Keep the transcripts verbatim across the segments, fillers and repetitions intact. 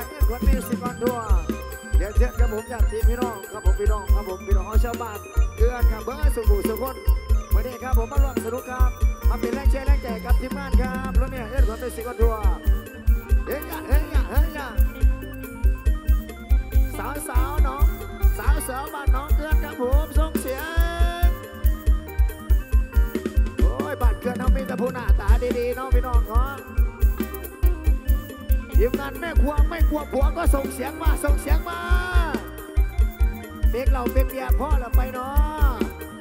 เงินคนมีสิบวันทั่วเดี๋ยวเชิญกับผมญาติพี่น้องครับผมพี่น้องครับผมพี่น้องชาวบ้านเกือนกับเบอร์สุขุสุขคนวันนี้ครับผมมาร่วมสนุกครับมาเป็นแรงเชียร์แรงใจกับทีมงานครับรถเนี่ยเงินคนมีสิบวันทั่วเฮ้ยเฮ้ยเฮ้ยสาวสาวน้องสาวสาวบ้านน้องเกือนครับผมส่งเสียงโอ้ยบ้านเกือนเขามีแต่ผู้หน้าตาดีๆน้องพี่น้องเนาะทีมงานแม่ครัวไม่กลัวผัวก็ส่งเสียงมาส่งเสียงมาเด็กเราเป็นเมียพ่อเราไปเนาะ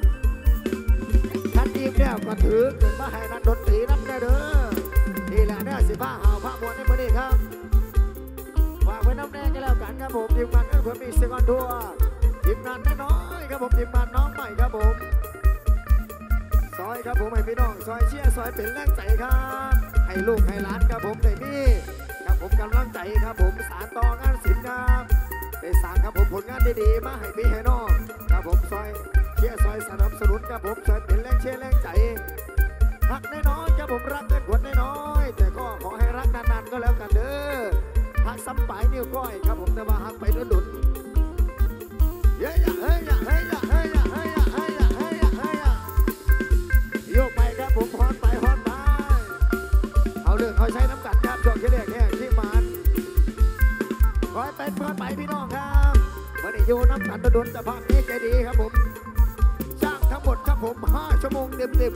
ท่านทีมเนี่ยก็ถือเกิดมาให้นักดนตรีนับได้เด้อนี่แหละเนี่ยสิบ้าหาวพระมวลในมือนี้ครับฝากไว้น้ำแดงกันแล้วกันครับผมทีมงานเพื่อมีเซกอนทัวร์ทีมงานน้อยครับผมทีมงานน้องใหม่ครับผมซอยครับผมให้พี่น้องซอยเชียร์ซอยเป็นแรงใจครับให้ลูกให้หลานครับผมได้มีครับผมกำลังใจครับผมสารต่องานศิลป์ครับไปสร้างครับผมผลงานดีๆมาให้พี่ให้น้องครับผมซอยเชียร์ซอยสนับสนุนครับผมซอยเป็นแรงเชียร์แรงใจรักน้อยๆครับผมรักเกินกว่าน้อยๆแต่ก็ขอให้รักนานๆก็แล้วกันเด้อหักซ้ำปลายนิ้วก้อยครับผมแต่ว่าหักไปดุนดุนเฮ้ยเฮ้ยเฮ้ยเฮ้ยเฮ้ยเฮ้ยเฮ้ยเฮ้ยโยกไปครับผมฮอนไปฮอนไปเอาเรื่องเขาใช้น้ำกัดครับช่วงที่เรียกเนี่ยที่มันคอยเป็นเพื่อนไปพี่น้องครับวันนี้โยน้ำกัดดุนแต่ภาพนี้ใจดีครับผมจ้างทั้งหมดครับผมห้าชั่วโมงเต็ม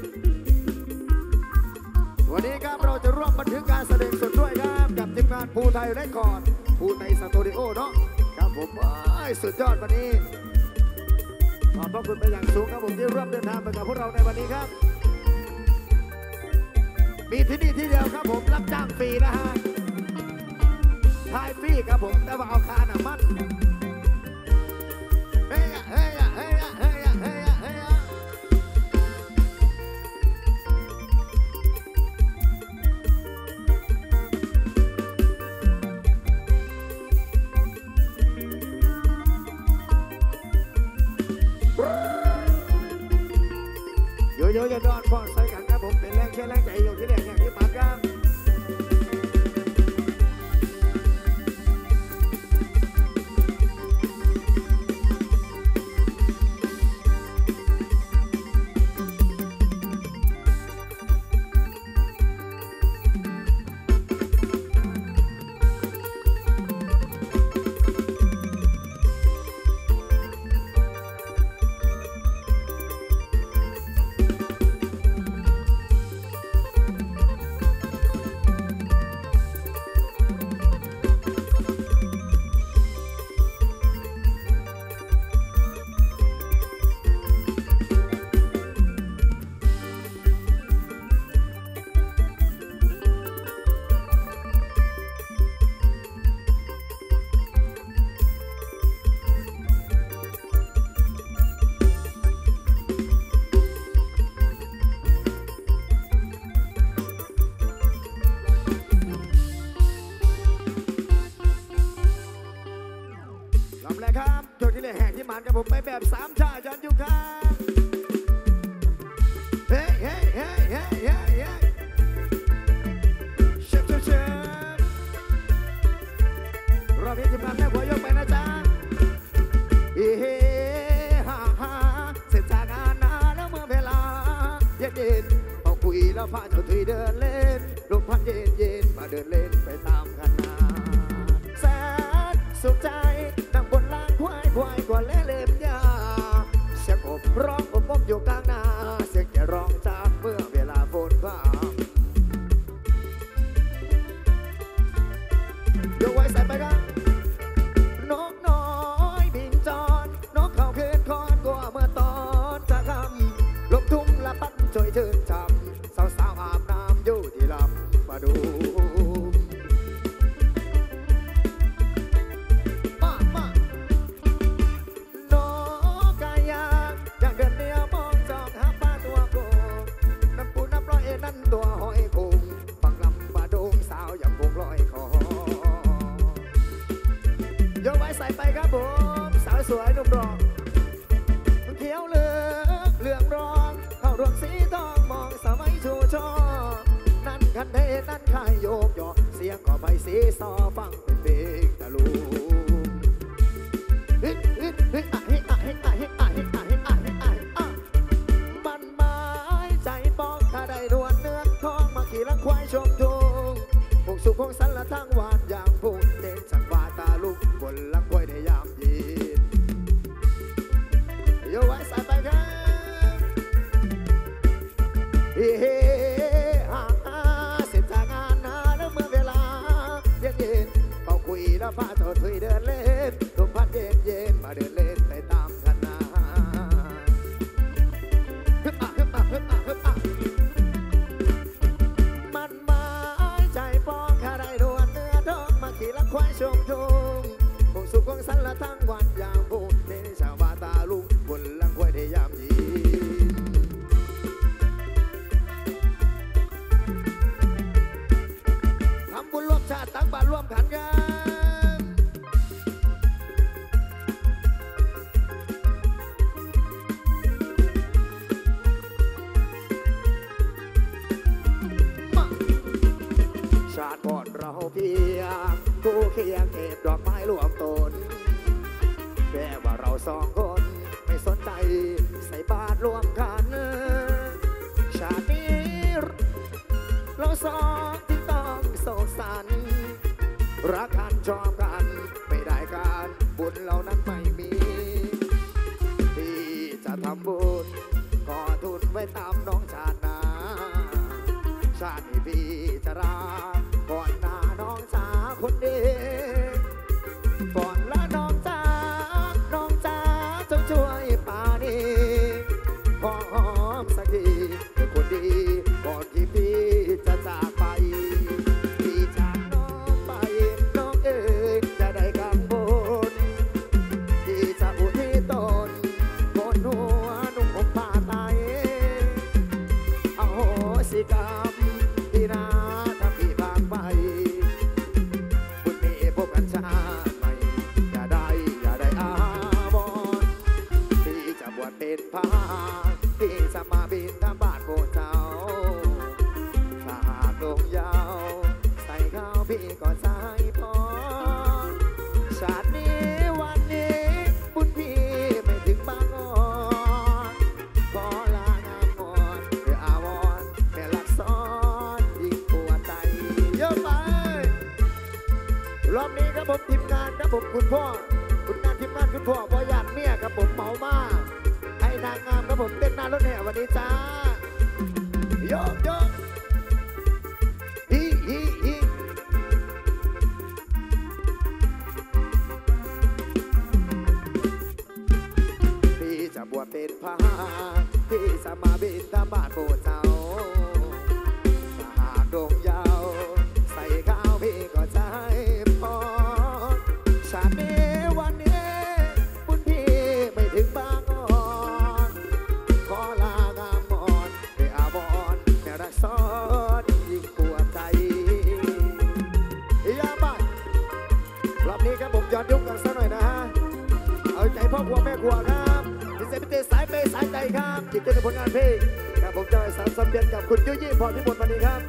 ๆวันนี้ครับเราจะร่วมบันทึกการแสดงสดด้วยครับกับทีมงานภูไทยเรคคอร์ดภูไทยสตูดิโอเนาะครับผมสุดยอดวันนี้ขอบพระคุณเป็นอย่างสูงครับผมที่ร่วมเดินทางไปกับพวกเราในวันนี้ครับมีที่นี่ที่เดียวครับผมรับจ้างฟรีนะฮะทายฟรีครับผมแต่ว่าเอาค่าน้ำมันเฮ้ยเฮ้ยเฮ้ยเฮ้ยเฮ้ยเฮ้ยโยโย่ดอนพอใส่กันครับผมเป็นแรงเชียร์แรงใจอยู่ที่แรกอย่างที่มาครับครับโจทย์ที่เลยแหกที่มันกับผมไปแบบสามชาย้อนยุคครับเฮ้ยเฮ้ยเฮ้ยเฮ้ยเฮ้ยเฮ้ยเชฟเชฟเชฟรอบนี้ทีมงานแม่หัวยกไปนะจ๊ะเฮ้เฮ้ฮ่าฮ่าเสร็จจากงานนานแล้วเมื่อเวลาเย็นเย็นเอาคุยแล้วพาเจ้าถุยเดินเล่นลมพัดเย็นเย็นมาเดินเล่นไปตามกันนาแสนสุขใจนั่งบนลานควายควายกว่าเล่เล่มยาเสียงอบร้องอบอบอยู่กลางนาเสียงแกร้องจากเมื่อเวลาฝนพรามเดี๋ยวไว้ใส่ไปกันนกน้อยบินจรนกเขาคืนคอนกว่าเมื่อตอนจะคำลงทุ่งละปั้นช่วยชื่นช่ำสาวสาวอาบน้ำอยู่ที่ลำมาดูนั่นตัวหอยคงฟังลำบาดงสาวอย่างวงลอยคอยกไว้ใส่ไปครับผมสาวสวยหนุ่มรองเขียวเหลืองเหลืองรองเข้าดวงสีทองมองสมัยชูช่อนั่นคันเทนั่นขายโยกหยอกเสียงก็ไปสีซอฟังเป็นเพลงแล้วพาเจ้าถุยเดินเล่นลมพัดเย็นเย็นมาเดินเล่นไปตามคณะฮึบอ่ะฮึบอ่ะฮึบอ่ะฮึบอ่ะมันหมายใจปองข้าได้ดวนเนื้อทองมาขี่ลักควายชมทุ่งคงสุขคงสันละทั้งวันยามพูดเนชาวบาตาลุงบนลังควายได้ยามยีทำบุญร่วมชาติตั้งบ้านร่วมขันกันชาติก่อนเราเพียงคู่เคียงเก็บดอกไม้รวมตนแค่ว่าเราสองคนไม่สนใจใส่บาตรรวมกันชาตินี้เราสองที่ต้องโศกสันรักกันชอบกันไม่ได้การบุญเหล่านั้นไม่มีพี่จะทำบุญก่อทุนไว้ตามน้องชาตินาชาตินี้พี่จะรักก่อนหน้าน้องสาคนเดียวก่อนละน้องจ้าน้องจ้าจงช่วยป่านี้ขอหอมสักทีเป็นคนดีก่อนที่พี่จะจากไปพี่จากน้องไปน้องเอ๋ยจะได้กังวลพี่จะอุทิศตนบนหัวนุ่งห่มผ้าไตรเอาโหสิกรรมที่นาถ้าพี่บางไปบุญมีพบกันชาติใหม่อย่าได้อย่าได้อาวรพี่จะบวชเป็นพระพี่จะมาบินทบาทโบสถ์เจ้าถ้าหากลงยาวใส่ข้าวพี่ก็ใส่พอชาตินี้วันนี้บุญพี่ไม่ถึงบางอ่อนขอลางามงอนเพื่ออาวรแม่ลักซ้อนยิ่งปวดใจเยอะไปรอบนี้ครับผมทีมงานครับผมคุณพ่อคุณงานทีมงานคุณพ่อพ่อญาติเมียครับผมเมามาให้นางงามครับผมเต้นหน้ารถแห่วันนี้จ้าโยกโยกฮีฮีฮีพี่จะบวชเป็นพระพี่จะมาบินทบาทโบสถ์เจ้าถ้าหากดงยาวใส่ข้าวพี่ก็ใช้พอชาตินี้วันนี้บุญพี่ไม่ถึงบางอ่อนขอลางามอ่อนด้วยอาวรณ์แม่รักซ้อนยิ่งปวดใจยาบ้ารอบนี้ครับผมย้อนยุคกันสักหน่อยนะฮะเอาใจพ่อครัวแม่ครัวครับพิเศษพิเศษสายเปย์สายใจครับจิตใจผลงานเพลงครับผมจะไปสารสัมพันธ์กับคุณยุ้ยยี่พรพิมลวันนี้ครับ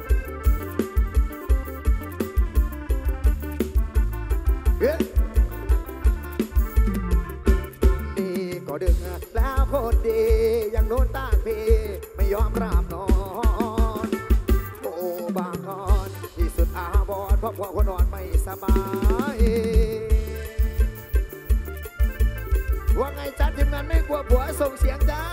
นี่ก็ดึงแล้วคนดียังโดนตากพี่ไม่ยอมราบนอนโอ้บางนอนที่สุดอาบอนเพราะพ่อคนนอนไม่สบายว่าไงจัดทีมงานไม่กลัวผัวส่งเสียงจ้า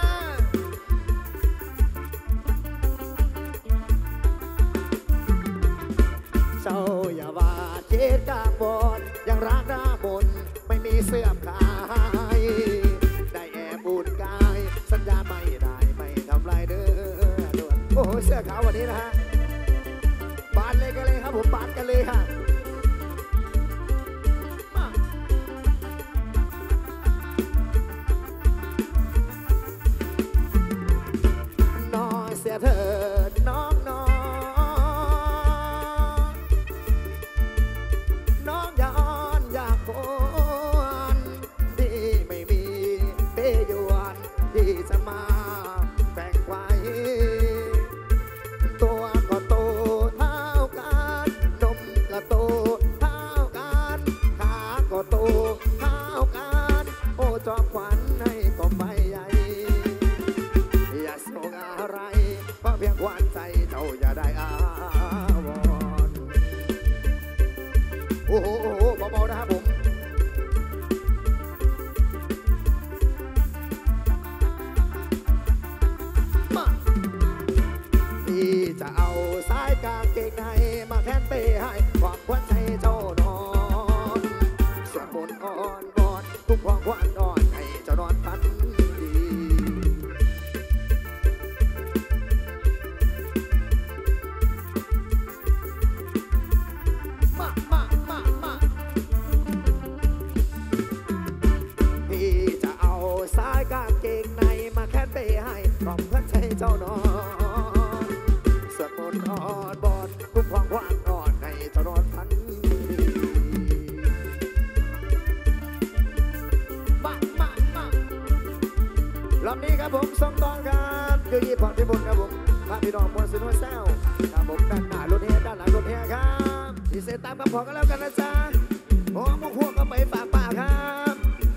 เจ้าอย่าว่าเจ็ดกาบอนยังรักหน้ามนไม่มีเสื่อมคลายได้แอบบุญกายสัญญาไม่ได้ไม่ทำลายเด้อด่วนโอ้โหเสื้อขาววันนี้นะฮะบานเลยกันเลยครับผมบานกันเลยฮะน้องเสียเถิดน้องน้องน้องย้อนอยากคนที่ไม่มีเปยวนที่จะมาแบ่งไว้ตัวก็โตเท่ากันนมก็โตลำนี้ครับผมส่งต่อครับคือยี่ปอพิบูลครับผมพาพี่น้องมวลสุนทรแซวครับผมด้านหน้ารถแห่ด้านหลังรถแห่ครับดีเซตามคำขอกันแล้วกันนะจ๊ะโอ้มะพวกก็ไปฝากป่าครับ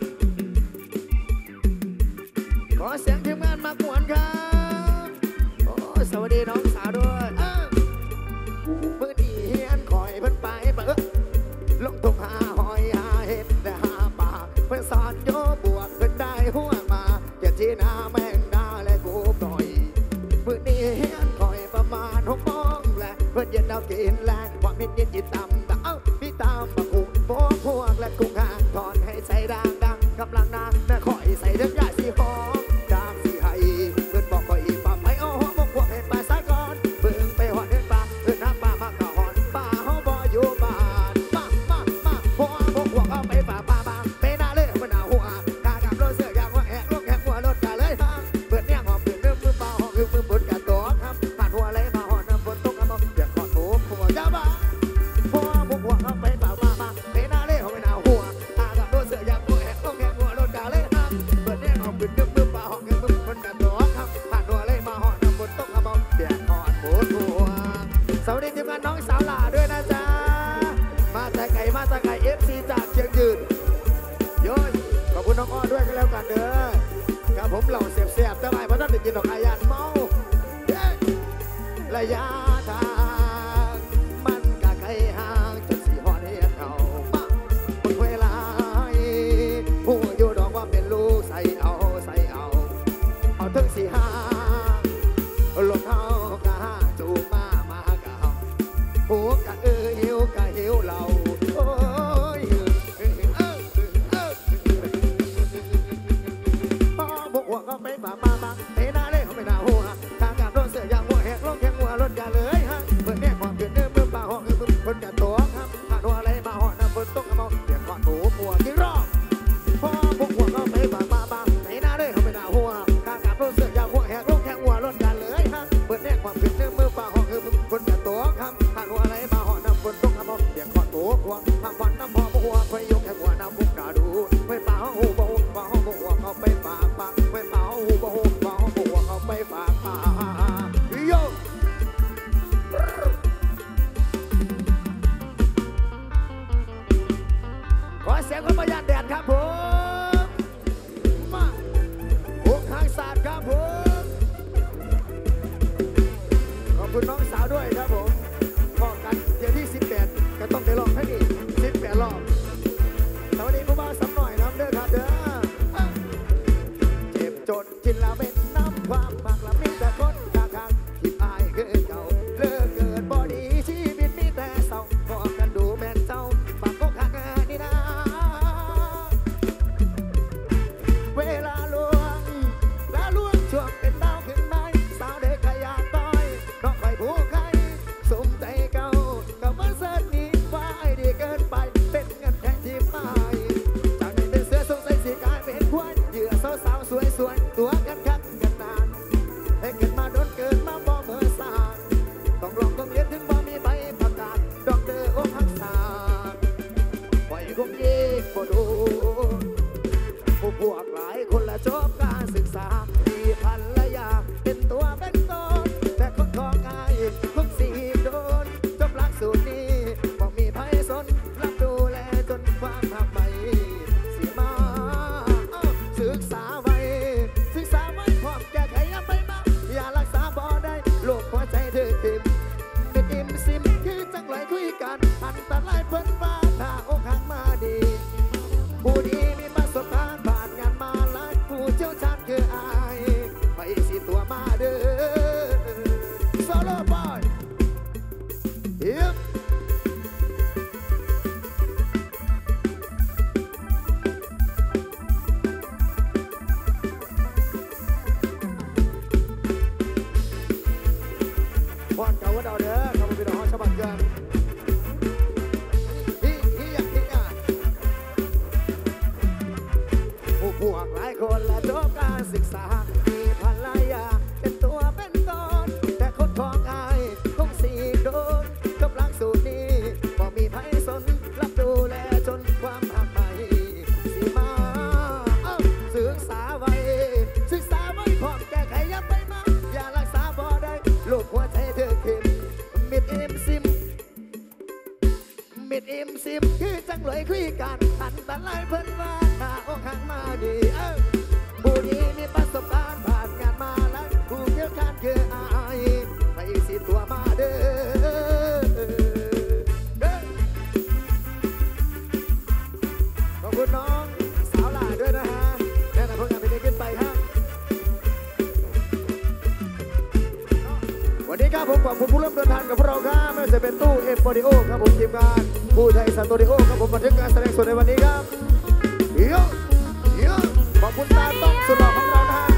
ขอเสียงทีมงานมากวนครับโอ้สวัสดีน้องสาวด้วยมือดีเฮียนคอยเพิ่นไปเปิดลงทุกหาหอยหาเห็ดแต่หาป่าเพิ่นสอนโยบวกเพิ่นได้หัวมาเกียรติหน้าแม่งดาและกูหน่อยมือนี้เฮียนคอยประมาณหกโมงแหละเพิ่นเย็นเอากินแลกความมิดเย็นจิตต่ำแต่เอ้าพี่ตามมาคุกโบกพวกและกุ้งหางถอนให้ใส่ดังดังกำลังนางแม่คอยใส่เดือดยาสีหอมดามสีไห้เพิ่นบอกคอยป่าไปเอาหัวมกพวกให้ป่าสะก่อนเบิ่งไปหอดเดินป่าเดินน้ำป่ามากะหอดป่าเฮาบ่อยู่บ้านมามามาหัวมกพวกเอาไปป่าป่ามาไปหน้าเลยมันหน้าหัวกากับรถเสื้อยางว่าแหกลงแหกหัวรถกะเลยทางเปิดเนี่ยหอบเปิดเรื่องมือเปล่าหอบมือมือบนกะตัวครับผ่านหัวไหลมาหอดน้ำบนตกเอาเปียกหอดหมูหัวจ้าบ้าหัวมกพวกเอาไปป่าป่ามาไปหน้าเลยเอาไปหน้าหัวกากับรถเสื้อยางว่าแหกลงแหกหัวรถกะเลยทางเปิดเนี่ยหอบเปิดเรื่องมือเปล่าหอบมือมือบนกะตัวครับผ่านหัวไหลมาหอดน้ำบนตกเอาเปียกหอดหมูหัวสวัสดีทีมงานน้องสาวหล่าด้วยนะจ๊ะมาแต่ไก่มาแต่ไก่เอฟซีจากเชียงยืนโย้ยขอบคุณน้องอ้อด้วยกันแล้วกันเด้อครับผมเหล่าเสียบๆแต่ไม่เพราะท่านได้กินดอกอายานเมาระยะทางมันกะไกลห่างจนสีหอดเฮียเขามาหมดเวลาผู้อยู่ดอกว่าเป็นลูกใส่เอาใส่เอาเอาถึงสีห้าลงเท้ากะจูมามากะเฮาหัวกะเออหิวกะหิวเราโอ้ยพอบกหัวก็ไปป่ามามาไปหน้าเลยเขาไปหน้าหัวทางการรถเสือยางหัวแหกลงแข้งหัวรถกะเลยฮะเมื่อแม่ความเปลี่ยนเนื้อมือป่าห้องมือคนกะตัวครับผ่านหัวอะไรมาหอดน้ำบนต้นกระบอกเปลี่ยนขอดหูหัวที่รอบพอบกหัวก็ไปป่ามามาไปหน้าเลยเขาไปหน้าหัวทางการรถเสือยางหัวแหกลงแข้งหัวรถกะเลยฮะเมื่อแม่ความเปลี่ยนเนื้อมือป่าห้องมือคนกะตัวครับผ่านหัวอะไรมาหอดน้ำบนต้นกระบอกเปลี่ยนขอดหูหัวทางฝันน้ำพอหัวไปยกแข้งหัวน้ำบุกกะดูไปป่าห้องหูบ่หูป่าห้องหัวเขาไปป่าป่าไปป่าห้องหูบ่หูป่าห้องหัวเขาไปป่าป่าโยขอเสียงคนประหยัดแดดครับผมมาโอ้ข้างศาสตร์ครับผมขอบคุณน้องสาวด้วยครับผมพอกันเดี๋ยวที่สิบแปดก็ต้องไปลองให้ดีสิบแปดรอบสวัสดีผู้บ่าวสำหน่อยน้ำเด้อครับเด้อเจ็บจนกินแล้วเป็นน้ำความมากละมีแต่คนข้างๆที่อายคือเก่าเลิกเกิดบ่ดีชีวิตมีแต่เศร้าพอกันดูแม่นเจ้าปากก็ข้างนี่นะเวลาล่วงแล้วล่วงช่วงเป็นดาวขึ้นไปสาวเด็กขยะต้อยน้องไปผู้ใครสมใจเก่ากับว่าเส้นนี้ว่าไอ้ดีเกินไปเป็นเงินแทนที่ไม่จากนั้นเป็นเสือสงสัยสีกลายเป็นควายเหยื่อสาวสาวสวยสวยตัวกันคักกันนานให้เกิดมาโดนเกิดมาบ่เมื่อสานต้องลองต้องเรียนถึงบ่มีใบประกาศดอกเตอร์โอ้พักษาปล่อยคงเย่บ่ดูผู้พวกหลายคนละจบการศึกษามีพันละยาเป็นตัวเป็นตนแต่คนของอายคงสีโดนจบหลักสูตรนี้บอกมีไพสนรับดูแลจนความหักใหม่สิมาศึกษาไว้ศึกษาไว้พร้อมแก้ไขยังไปมาอย่ารักษาบ่ได้โลกหัวใจเธอติมเป็นอิมซิมคือจังไรคุยกันอันตรายเพิ่นฟ้าถ้าอกหักมาดีผู้ดีมีประสบการณ์ผ่านงานมาหลายผู้เชี่ยวชาญคืออายไปสิตัวมาเด้อโซโล่บอยเฮียพอดเก่าว่าดาวเด้อขอบคุณพี่น้องชาวบ้านกันฮิฮิยะฮิยะผู้พวกหลายคนและจบการศึกษามีภรรยาเป็นตัวเป็นตนแต่คนของอายคงสีโดนจบหลักสูตรนี้บ่มีไผสนรับดูแลจนความหักใหม่สิมาศึกษาไว้ศึกษายคุยกันอันตรายเพิ่นว่าหน้าอกหักมาดีเอ้าผู้นี้มีประสบการณ์ผ่านงานมาแล้วผู้เกี่ยวกันคืออายไปสิตัวมาเด้อขอบคุณน้องสาวหล่าด้วยนะฮะแน่นอนพวกงานเป็นขึ้นไปฮะวันนี้ครับผมขอบคุณผู้ร่วมเดินทางกับพวกเราครับไม่ว่าจะเป็นตู้เอฟโอดิโอครับผมทีมงานผู้ไทยสตูดิโอครับผมบันทึกการแสดงสดในวันนี้ครับเยอะเยอะขอบคุณตาต้องสุดหล่อของเรานะฮะ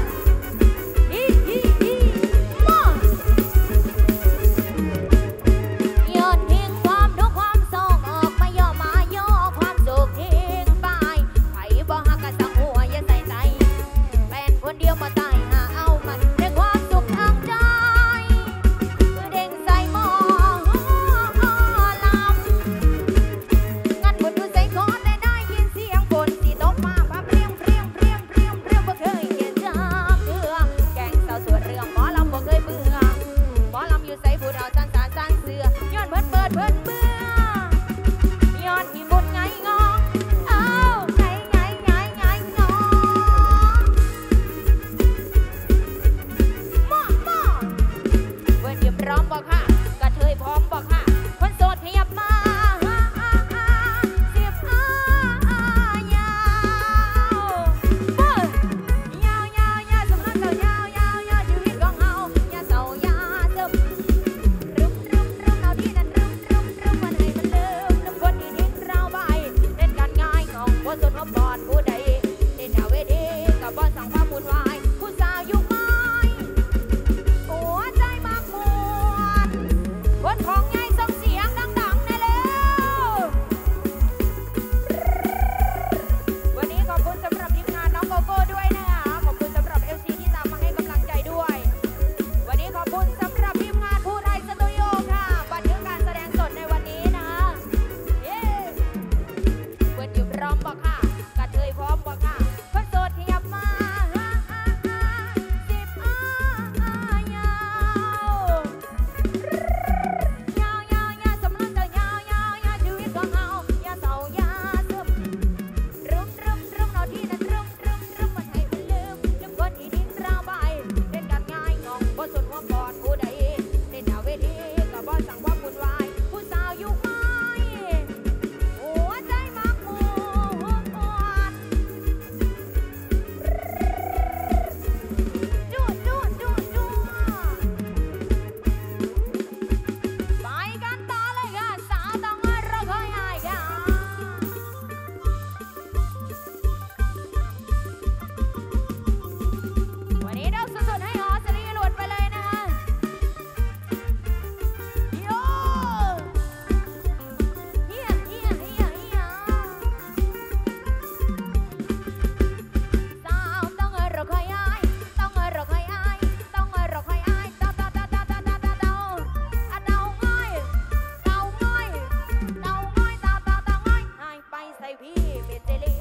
พี่เมเจลี่